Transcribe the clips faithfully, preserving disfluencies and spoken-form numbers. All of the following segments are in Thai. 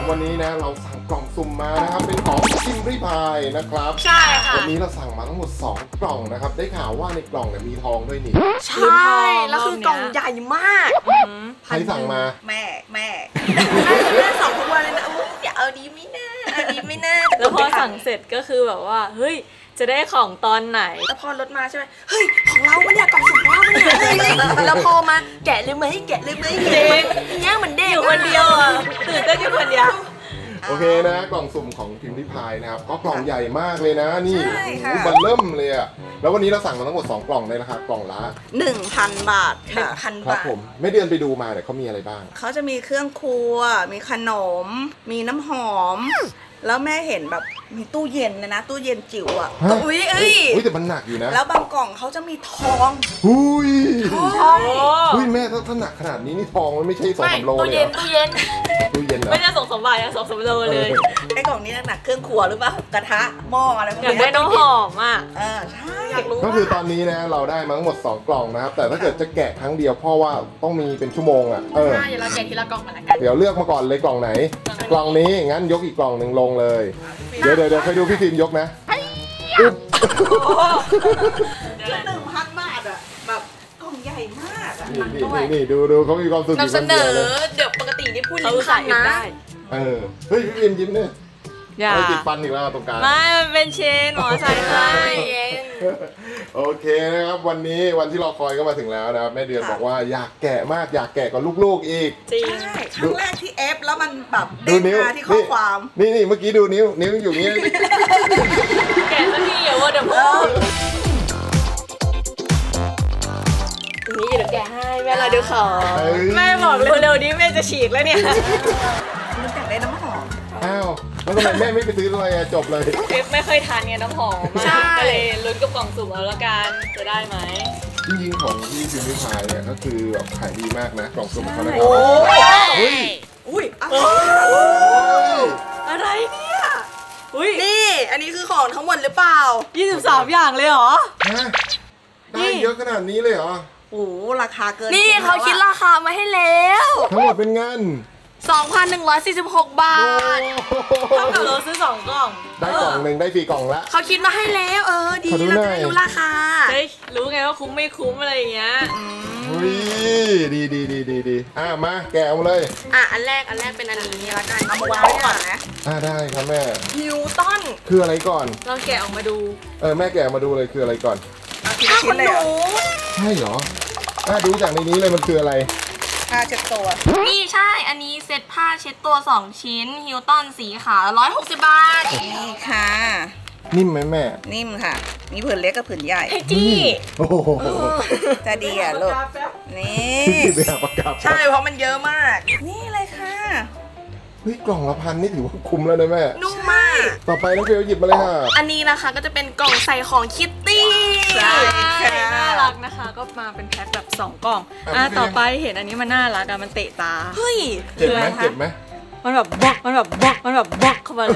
วันนี้นะเราสั่งกล่องสุ่มมานะครับเป็นของพิมพ์ริพายนะครับใช่ค่ะวันนี้เราสั่งมาทั้งหมดสองกล่องนะครับได้ข่าวว่าในกล่องเนี่ยมีทองด้วยนี่ใช่แล้วคือกล่องใหญ่มากใครสั่งมาแม่แม่แม่สั่งทุกวันเลยนะอย่าเอาดีไม่น่าเอาดีไม่น่าแล้วพอสั่งเสร็จก็คือแบบว่าเฮ้ยจะได้ของตอนไหนแล้วพอรถมาใช่ไหมเฮ้ยของเราเนี่ยกล่องสุ่มของเราเนี่ยเฮ้ยแล้วพอมาแกะเลยไหมแกะเลยไหมเด็กย่างเหมือนเด็กอยู่คนเดียวอ่ะตื่นเต้นอยู่คนเดียวโอเคนะกล่องสุ่มของพิมพ์ริพายนะครับก็กล่องใหญ่มากเลยนะนี่บันเริ่มเลยอ่ะแล้ววันนี้เราสั่งมาทั้งหมดสองกล่องเลยนะคะกล่องละหนึ่งพัน บาทค่ะ หนึ่งพัน บาทครับผมไม่เดือนไปดูมาเนี่ยเขามีอะไรบ้างเขาจะมีเครื่องครัวมีขนมมีน้ำหอมแล้วแม่เห็นแบบมีตู้เย็นนะนะตู้เย็นจิ๋วอ่ะอุ้ยเอ้ยอุ้ยแต่มันหนักอยู่นะแล้วบางกล่องเขาจะมีทองอุ้ยทองอุ้ยแม่ถ้าถ้าหนักขนาดนี้นี่ทองมันไม่ใช่สองสามโลเลยตู้เย็นตู้เย็นตู้เย็นไม่ใช่สองสามบาทอะสองสามโลเลยไอ้กล่องนี้หนักเครื่องครัวหรือเปล่ากระทะหม้ออะไรพวกนี้อยากได้น้ำหอมอ่ะเออใช่อยากรู้ก็คือตอนนี้นะเราได้มาทั้งหมดสองกล่องนะครับแต่ถ้าเกิดจะแกะครั้งเดียวพ่อว่าต้องมีเป็นชั่วโมงอ่ะเออเดี๋ยวเราแกะทีละกล่องกันละกันเดี๋ยวเลือกมาก่อนเลยกล่องไหนกล่องนี้งั้นยกอีกกล่องหนึ่งลงเลยเดี๋ยวเดี๋ยวเดี๋ยวไปดูพี่ฟิล์มยกนะคือหนึ่งพันบาทอะแบบกล่องใหญ่มากอะนี่นี่นี่ดูดูเขามีความสุขนำเสนอเดี๋ยวปกตินี่พูดลิ้นพันนะเออเฮ้ยพี่ฟิล์มยิ้มเนี่ยอย่าติดฟันอีกแล้วตรงกลางไม่มันเป็นเชนหมอใส่ให้โอเคนะครับวันนี้วันที่เราคอยก็มาถึงแล้วนะครับแม่เดือนบอกว่าอยากแกะมากอยากแกะกับลูกๆอีกจริงใช่ครั้งแรกที่เอฟแล้วมันแบบเด้งมาที่ข้อความนี่นี่เมื่อกี้ดูนิ้วนิ้วอยู่นี้แกะสักทีอย่าว่าเดี๋ยวพ่อนี่เดี๋ยวแกะให้แม่เราดูขอแม่บอกเร็วๆนี้แม่จะฉีกแล้วเนี่ยมันแต่งได้น้ำหอมอ้าวแล้วทำไมแม่ไม่ไปซื้อเลยจบเลยเอฟไม่เคยทานเนี่ยน้ำหอมก็เลยลุ้นกับกล่องสุ่มเอาละกันจะได้ไหมจริงๆของที่พิมพ์ริพายเนี่ยก็คือแบบขายดีมากนะกล่องสุ่มเขานะโอ้ยอุ้ยอะไรเนี่ยอุ้ยนี่อันนี้คือของทั้งหมดหรือเปล่ายี่สิบสามอย่างเลยเหรอฮะได้เยอะขนาดนี้เลยเหรอโอ้ราคาเกินนี่เขาคิดราคามาให้แล้วทั้งหมดเป็นเงินสองพันหนึ่งร้อยสี่สิบหก บาทเท่ากับเราซื้อสองกล่องได้กล่องหนึ่งได้ฟรีกล่องละเขาคิดมาให้แล้วเออดีเราจะได้รู้ราคาเฮ้ยรู้ไงว่าคุ้มไม่คุ้มอะไรอย่างเงี้ยอุ้ยดีดีดีดีดีอ่ะมาแกะเอาเลยอ่ะอันแรกอันแรกเป็นอันนี้ละกันเอามาวางไว้ก่อนนะอ่ะได้ครับแม่ฮิวตันคืออะไรก่อนเราแกะออกมาดูเออแม่แกะมาดูเลยคืออะไรก่อนอ้าวคุณหนูใช่เหรออ่ะดูจากในนี้เลยมันคืออะไรผ้าเช็ดตัวนี่ใช่อันนี้เซ็ตผ้าเช็ดตัวสองชิ้นฮิลตันสีขาวร้อยหกสิบบาทนี่ค่ะนิ่มไหมแม่นิ่มค่ะมีผืนเล็กกับผืนใหญ่เฮ้ยจี้โอ้โหจะดีอ่ะลูกนี่ใช่เพราะมันเยอะมากนี่เลยค่ะเฮ้ยกล่องละพันนี่ถือว่าคุ้มแล้วนะแม่นุ่มมากต่อไปน้องเฟลหยิบมาเลยค่ะอันนี้นะคะก็จะเป็นกล่องใส่ของคิตตี้ใช่น่ารักนะคะก็มาเป็นแพ็คแบบสองกล่องอ่ะต่อไปเห็นอันนี้มันน่ารักอะมันเตะตาเฮ้ยเจ็บไหมเจ็บไหมมันแบบบล็อกมันแบบบล็อกมันแบบบล็อกเข้ามา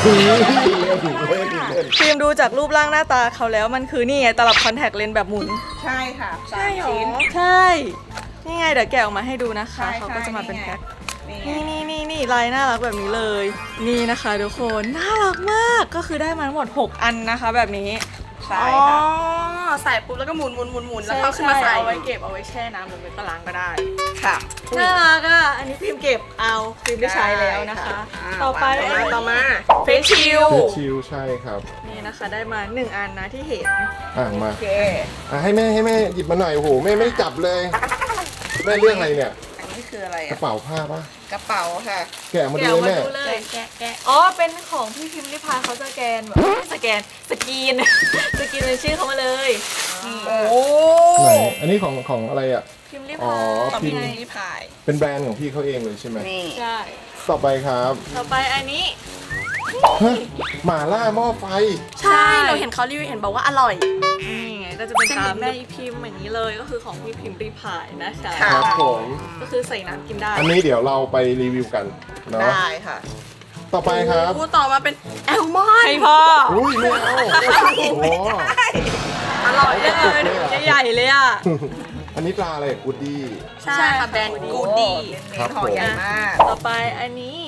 ฟิล์มดูจากรูปร่างหน้าตาเขาแล้วมันคือนี่ไงตลับคอนแทคเลนส์แบบหมุนใช่ค่ะใช่หรอใช่นี่ไงเดี๋ยวแกะออกมาให้ดูนะคะเขาก็จะมาเป็นแพ็คนี่นี่นี่นี่ลายน่ารักแบบนี้เลยนี่นะคะทุกคนน่ารักมากก็คือได้มาทั้งหมดหกอันนะคะแบบนี้ใช่ค่ะใส่ปุ๊บแล้วก็หมุนหมุนหมุนหมุนแล้วเข้าขึ้นมาใส่เอาไว้เก็บเอาไว้แช่น้ำหรือไว้ตะล้างก็ได้ค่ะน่ารักอ่ะอันนี้ฟิล์มเก็บเอาฟิล์มได้ใช้แล้วนะคะต่อไปต่อมาเฟซชิลเฟซชิลใช่ครับนี่นะคะได้มาหนึ่งอันนะที่เห็นอ่ะมาโอเคอ่ะให้แม่ให้แม่หยิบมาหน่อยโอ้โหแม่ไม่จับเลยแม่เรื่องอะไรเนี่ยอันนี้คืออะไรกระเป๋าผ้าปะกระเป๋าค่ะแกะมาดูเลยแม่แกะแกะอ๋อเป็นของพี่พิมพ์ริพายเขาสแกนแบบสแกนสกรีนสกรีนเป็นชื่อเขามาเลยโอ้ไหนอันนี้ของของอะไรอ่ะพิมพ์ริพายอ๋อพิมพ์ริพายเป็นแบรนด์ของพี่เขาเองเลยใช่ไหมใช่ต่อไปครับต่อไปอันนี้หม่าล่าหม้อไฟใช่เราเห็นเขารีวิวเห็นบอกว่าอร่อยนี่ไงก็จะเป็นตามแม่พิมพ์อย่างนี้เลยก็คือของพี่พิมพ์ริพายนะคะครับผมก็คือใส่น้ำกินได้อันนี้เดี๋ยวเราไปรีวิวกันเนาะได้ค่ะต่อไปครับต่อมาเป็นแอลมอนให้พ่ออุ้ยไม่เอาโอ้อร่อยเลยใหญ่เลยอ่ะอันนี้ปลาอะไรกูดดี้ใช่ค่ะแบรนด์กูดดี้ครับผมใหญ่มากต่อไปอันนี้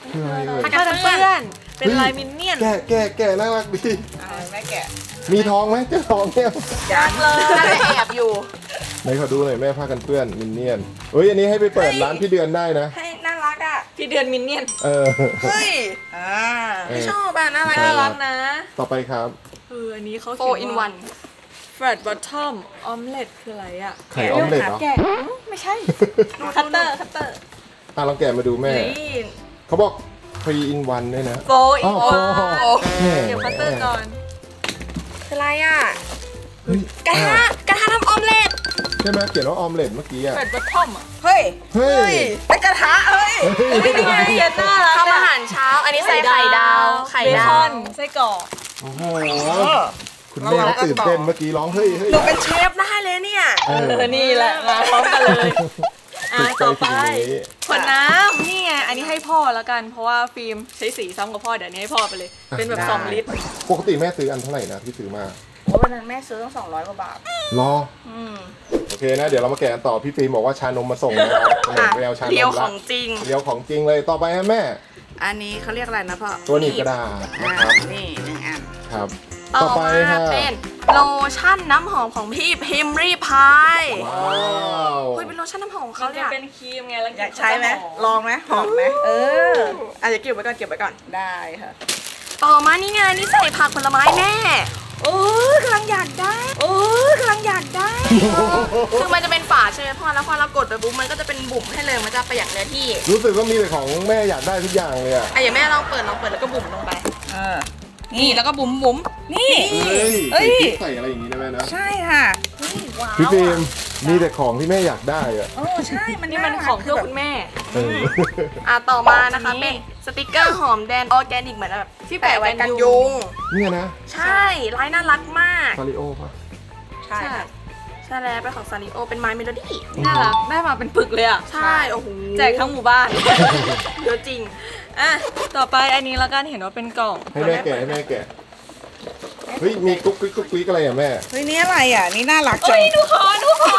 คืออะไรเลยผ้ากันเปื้อนเป็นลายมินเนี่ยนแกะแกะแกะน่ารักดีอะไรแม่แกะมีทองไหมเจ้าทองเนี่ยยังเลยน่าจะแอบอยู่ไหนขอดูหน่อยแม่ผ้ากันเปื้อนมินเนี่ยนเฮ้ยอันนี้ให้ไปเปิดร้านพี่เดือนได้นะให้น่ารักอ่ะพี่เดือนมินเนี่ยนเออเฮ้ยอ่าเออไม่ชอบอ่ะน่ารักน่ารักนะต่อไปครับเอออันนี้เขาโฟเขียนอินว่าวัน flat bottom omelet คืออะไรอ่ะไข่ออมเล็ตเหรอแกะไม่ใช่คัตเตอร์คัตเตอร์อ่ะลองแกะมาดูแม่นี่เขาบอก three in one ด้วยนะโฟอินอ๋อวันแม่เดี๋ยวคัตเตอร์ก่อนคืออะไรอ่ะเฮ้ยกระทะกระทะทำออมเล็ตใช่ไหมเขียนว่าออมเล็ตเมื่อกี้อ่ะ flat bottom อ่ะเฮ้ยเฮ้ยเป็นกระทะเฮ้ยไม่ได้ไงเขียนน่ารักทำอาหารเช้า อันนี้ใส่ไข่ดาว ไข่เบดาคอวนไส้กรอกโอ้โหคุณแม่ก็ตื่นเต้นเมื่อกี้ร้องเฮ้ยเฮ้ยหนูเป็นเชฟได้เลยเนี่ยเอเอออนี่แหละมาพร้อมกันเลยอ่ะติดใจต่อไปสิ่งนี้ขวดน้ำนี่ไงอันนี้ให้พ่อแล้วกัน เพราะว่าฟิล์มใช้สีซ้ำกับพ่อเดี๋ยวนี้ให้พ่อไปเลย เป็นแบบสองลิตรปกติแม่ซื้ออันเท่าไหร่นะที่ซื้อมาโอ้วันนั้นแม่ซื้อตั้งสองร้อยกว่าบาทรออืมโอเคนะ เดี๋ยวเรามาแกะกันต่อพี่ฟิล์มบอกว่าชานมมาส่งนะครับไปเอาชานมเดียวขละองจริงเดียวของจริงเลยต่อไปฮะแม่อันนี้เขาเรียกอะไรนะพ่อตัวหนีบกระดาษอ่านะครับนี่หนึ่งอันครับต่ต่ออไปมาค่ะเป็นโลชั่นน้ำหอมของพี่พิมรี่พายว้าวเฮ้ยเป็นโลชั่นน้ำหอมของเขาเขาจะเนี่ยเป็นครีมไงแล้วอยากใช้ไหมลองไหมหอมไหมเอออาจจะเก็บไว้ก่อนเก็บไว้ก่อนได้ค่ะต่อมานี่ไงนี่ใส่ผักผลไม้แม่โอ้ยกำลังอยากได้โอ้ยกำลังอยากได้ คือมันจะเป็นฝาใช่ไหมพ่อแล้วพอเรากดไปปุ๊บมันก็จะเป็นบุ๋มให้เลยมันจะประหยัดเนื้อที่รู้สึกว่ามีแต่ของแม่อยากได้ทุกอย่างเลยอะอ่ะอย่างแม่ลองเปิดลองเปิดแล้วก็บุ๋มลงไปเออนี่แล้วก็บุ๋มบุ๋มนี่เฮ้ยเอ้ใส่ยพริกใส่อะไรอย่างนี้นะแม่นะใช่ค่ะว้าวพี่ฟิล์มมีแต่ของที่แม่อยากได้อะโอ้ใช่มันนี่มันของเพื่อคุณแม่เอออ่ะต่อมานะคะอันนี้เป็นสติกเกอร์หอมแดงออร์แกนิกเหมือนแบบที่แปะไว้กันแปะกันยุยุงงเนี่ยนะใช่ลายน่ารักมากซาริโอป่ะใช่ค่ะใช่แล้วเป็นของซาริโอเป็นไม้เมโลดี้น่ารักได้มาเป็นปึกเลยอ่ะใช่โอ้โหแจกทั้งหมู่บ้านเยอะจริงอ่ะต่อไปอันนี้แล้วกันเห็นว่าเป็นกล่องให้แม่แกะให้แม่แกะเฮ้ยมีกุ๊กกิ๊กกุ๊กกิ๊กอะไรอ่ะแม่เฮ้ยนี่อะไรอ่ะ นี่น่ารักจัเฮ้งยดูขอดูขอ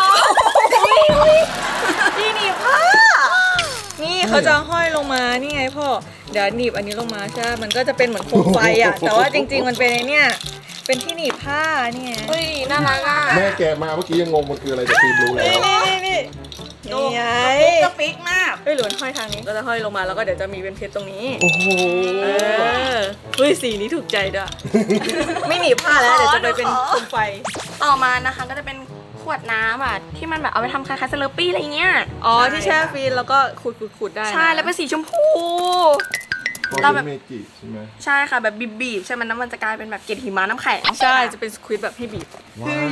นี่หนีบผ้านี่เขาจะห้อยลงมานี่ไงพ่อเดี๋ยวหนีบอันนี้ลงมาใช่ไหมมันก็จะเป็นเหมือนโคมไฟอ่ะแต่ว่าจริง ๆ มันเป็นไอเนี่ยเป็นที่หนีบผ้านี่ไงเฮ้ย น่ารักอ่ะแม่แกะมาเมื่อกี้ยังงงมันคืออะไรแต่ฟิล์มรู้แล้วนี่นี่นี่นี่ไงกระปิกมากเฮ้ยหรือมันห้อยทางนี้ก็จะห้อยลงมาแล้วก็เดี๋ยวจะมีเป็นเพชรตรงนี้โอ้โหเออเฮ้ยสีนี้ถูกใจด้วย ไม่หนีบผ้าแล้วเดี๋ยวจะไปเป็นโคมไฟต่อมานะคะก็จะเป็นขวดน้ำอ่ะ ที่มันแบบเอาไปทำคล้ายๆสเลอร์ปี้อะไรเงี้ยอ๋อที่แช่ฟรีซแล้วก็ขูดขูดขูดได้นะใช่ แล้วเป็นสีชมพูเราเราเป็แบบนเมจิใช่ไหมใช่ค่ะแบบบีบๆใช่ไหมน้ำมันจะกลายเป็นแบบเกล็ดหิมะน้ำแข็งใช่จะเป็นสควิดแบบให้บีบว้าว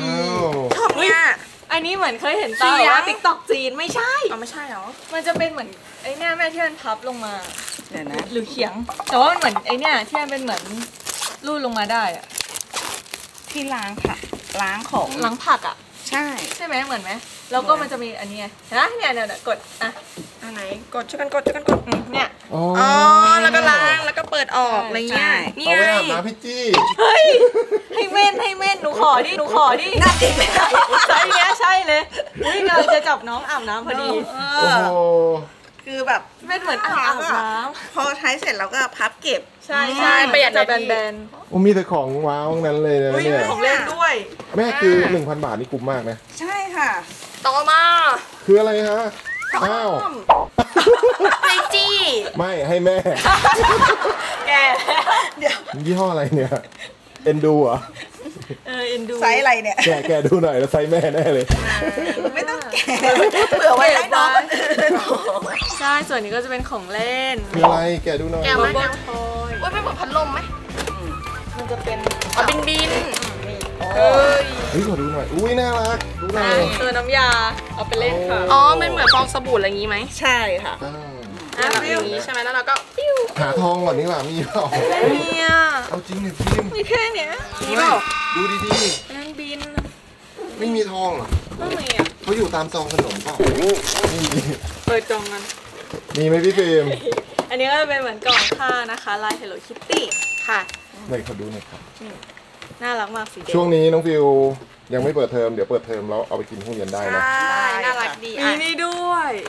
ชอบเนี่ยอันนี้เหมือนเคยเห็นตาเขียงว่าติ๊กตอกจีนไม่ใช่เอาไม่ใช่เหรอมันจะเป็นเหมือนไอ้เนี่ยแม่ที่มันพับลงมาเดี๋ยวนะหรือเขียง แต่ว่ามันเหมือนไอ้เนี่ยที่มันเป็นเหมือนรูดลงมาได้อะที่ล้างค่ะ ล้างของล้างผักอะใช่ใช่ไหมเหมือนไหมแล้วก็มันจะมีอันนี้ไงเห็นไหมเนี่ยเนี่ยเนี่ยกดอ่ะอันไหน กดช่วยกันกดช่วยกันกดอืมเนี่ยอ๋ออ๋อ แล้วก็ล้าง แล้วก็เปิดออกอะไรเงี้ย นี่เอาไงไว้อาบน้ำพี่จี้เฮ้ยให้เม่นให้เม่นหนูขอดิหนูขอดิน่าจริงใช่เนี้ยใช่เลยอุ้ยกำลังจะจับน้องอาบน้ำพอดีเอโอ้อโหคือแบบเม่นเหมือนอาบน้พอใช้เสร็จเราก็พับเก็บำใช่ใช่ประหยัดจะแบนโอ้มีแต่ของว้าวทั้งนั้นเลยนะๆอุ้ยเนี่ยมีของเล่นด้วยแม่คือ หนึ่งพัน บาทนี่คุ้มมากนะใช่ค่ะต่อมาคืออะไรฮะ อ้าวไอจี้ไม่ให้แม่แกยี่ห้ออะไรเนี่ย เอ็นดูเหรอเออเอ็นดูไซส์อะไรเนี่ยแกะแกะดูหน่อยแล้วไซส์แม่แน่เลยไม่ต้องแกะเผื่อไว้ให้น้องคนอื่นใช่ส่วนนี้ก็จะเป็นของเล่นคืออะไร แกะดูหน่อยแกะบัมาบเบิ้ลทอยโอ้ยเป็นเหมือนพัดลมไหมมันจะเป็นอ๋อบินบินเอ้ยเฮ้ยขอดูหน่อย อุ้ยน่ารัก ดูหน่อยตัวน้ำยาเอาไปเล่นค่ะอ๋อ มันเหมือนฟองสบู่อะไรอย่างงี้ไหมใช่ค่ะอ้าวอ่ะแบบฟิวนี้ใช่ไหมแล้วเราก็ปิ้วหาทองก่อนนี่หว่ามีเปล่าเนี่ยเอาจริงเนี่ยพิมพ์มีแค่เนี้ยมีเปล่าดูดีนั่นบินๆ ไม่มีทองเหรอไม่มีอ่ะเขาอยู่ตามซองขนมเปล่าไม่มีเปิดกล่องกันมีไหมพี่ฟิล์มอันนี้ก็จะเป็นเหมือนกล่องผ้านะคะลาย Hello Kitty ค่ะไหนขอดูหน่อยครับน่ารักมากสีแดงช่วงนี้น้องฟิวยังไม่เปิดเทอม เดี๋ยวเปิดเทอมแล้วเอาไปกินที่โรงเรียนได้นะใช่น่ารักดีมีอ่ะนี่ด้วย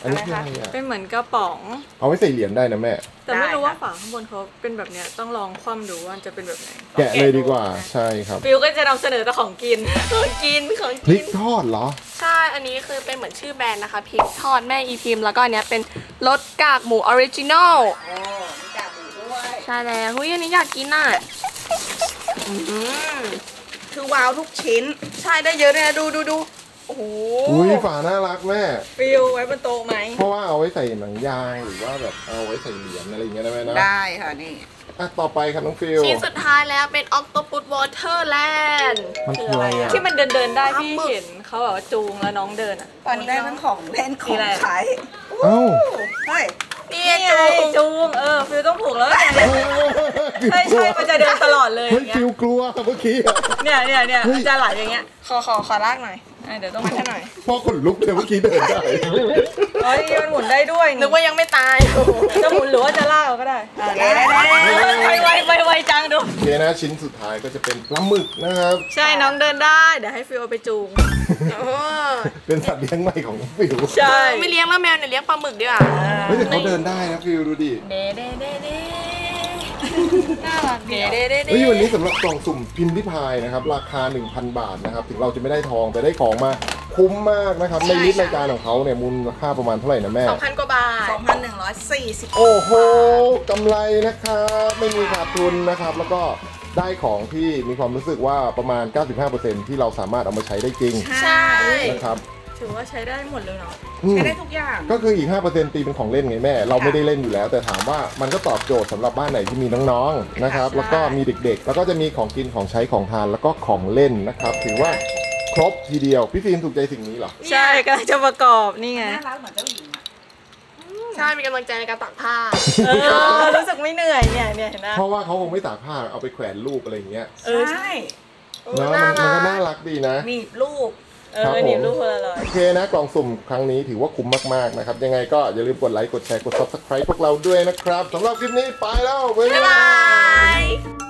อันนี้คืออะไรอ่ะเป็นเหมือนกระป๋องเอาไว้ใส่เหรียญได้นะแม่แต่ไม่รู้ว่าฝาข้างบนเขาเป็นแบบเนี้ยต้องลองคว่ำดูว่าจะเป็นแบบไหนแกะเลยดีกว่าใช่ครับฟิวก็จะนำเสนอแต่ของกินของกินของพริกิกนทอดเหรอใช่ อันนี้คือเป็นเหมือนชื่อแบรนด์นะคะพริกทอดแม่อีพิมพ์แล้วก็อันเนี้ยเป็นรสกากหมูออริจินอลโอ้มีกากหมูด้วยใช่แล้วเฮ้ยอันนี้อยากกินอ่ะอืมคือว้าวทุกชิ้นใช่ได้เยอะเลยนะดูดูดูโอ้โหอุ้ยฝาน่ารักแม่ฟิวไว้บนโต๊ะไหมเพราะว่าเอาไว้ใส่หนังยางหรือว่าแบบเอาไว้ใส่เหรียญอะไรอย่างเงี้ยได้ไหมนะได้ค่ะนี่อ่ะต่อไปครับน้องฟิลชิ้นสุดท้ายแล้วเป็น Octopus Waterland มันคืออะไรอ่ะที่มันเดินเดินๆได้ปลาพี่หมึกเห็นเขาแบบว่าจูงแล้วน้องเดินอ่ะตอนนี้ได้ทั้งของเล่นของใช้เอ้าเฮ้ยนี่นี่ไงจูงจูงเออฟิวต้องผูกแล้วเนี่ยใช่ใช่มันจะเดินตลอดเลยอเฮ้ยย่างเงี้ยฟิลกลัวเมื่อกี้อะเนี่ยเนี่ยเนี่ยเฮ้ยมันจะไหลอย่างเงี้ยขอขอขอลากหน่อยอ่ะเดี๋ยวต้องมัดให้หน่อยพ่อขนลุกเลยเมื่อกี้เดินได้เฮ้ยมันหมุนได้ด้วยนึกว่ายังไม่ตายจะหมุนหรือว่าจะลากเอาก็ได้อ่าได้ได้ได้ไปไวไปไวจังดูโอเคนะชิ้นสุดท้ายก็จะเป็นปลาหมึกนะครับใช่น้องเดินได้เดี๋ยวให้ฟิวเอาไปจูงเออเป็นสัตว์เลี้ยงใหม่ของฟิลใช่ไม่เลี้ยงแล้วแมวเนี่ยเลี้ยงปลาหมึกดีกว่าเฮ้ยแต่เขาเดินได้นะฟิลดูดิเดเดเดเดน่ารักดีเด้เด้เด้เฮ้ยวันนี้สำหรับกล่องสุ่มพิมพ์ริพายนะครับราคา หนึ่งพัน บาทนะครับถึงเราจะไม่ได้ทองแต่ได้ของมาคุ้มมากนะครับในลิสต์รายการของเขาเนี่ยมูลค่าประมาณเท่าไหร่นะแม่สองพันกว่าบาทสองพันหนึ่งร้อยสี่สิบโอ้โหกำไรนะครับไม่มีขาดทุนนะครับแล้วก็ได้ของที่มีความรู้สึกว่าประมาณ เก้าสิบห้าเปอร์เซ็นต์ ที่เราสามารถเอามาใช้ได้จริงใช่นะครับถือว่าใช้ได้หมดเลยเนาะอืมใช้ได้ทุกอย่างก็คืออีก ห้าเปอร์เซ็นต์ ตีเป็นของเล่นไงแม่ เราไม่ได้เล่นอยู่แล้ว แต่ถามว่ามันก็ตอบโจทย์สำหรับบ้านไหนที่มีน้องๆนะครับแล้วก็มีเด็กๆ แล้วก็จะมีของกินของใช้ของทานแล้วก็ของเล่นนะครับถือว่าครบทีเดียวพี่ฟิล์มถูกใจสิ่งนี้เหรอใช่กำลังจะประกอบนี่ไงน่ารักเหมือนเจ้าหญิงอะใช่มีกำลังใจในการตักผ้าเออรู้สึกไม่เหนื่อยเนี่ยเนี่ยเห็นไหมเพราะว่าเขาคงไม่ตากผ้าเอาไปแขวนรูปอะไรอย่างเงี้ยเออใช่เนาะมันมันก็น่ารักดีนะหนีบลูกเออหนีบรูปคนละร้อยโอเคนะกล่องสุ่มครั้งนี้ถือว่าคุ้มมากๆนะครับยังไงก็อย่าลืมกดไลค์กดแชร์กด ซับสไครบ์ พวกเราด้วยนะครับสำหรับคลิปนี้ไปแล้วบ๊ายบ๊ายบาบาย ย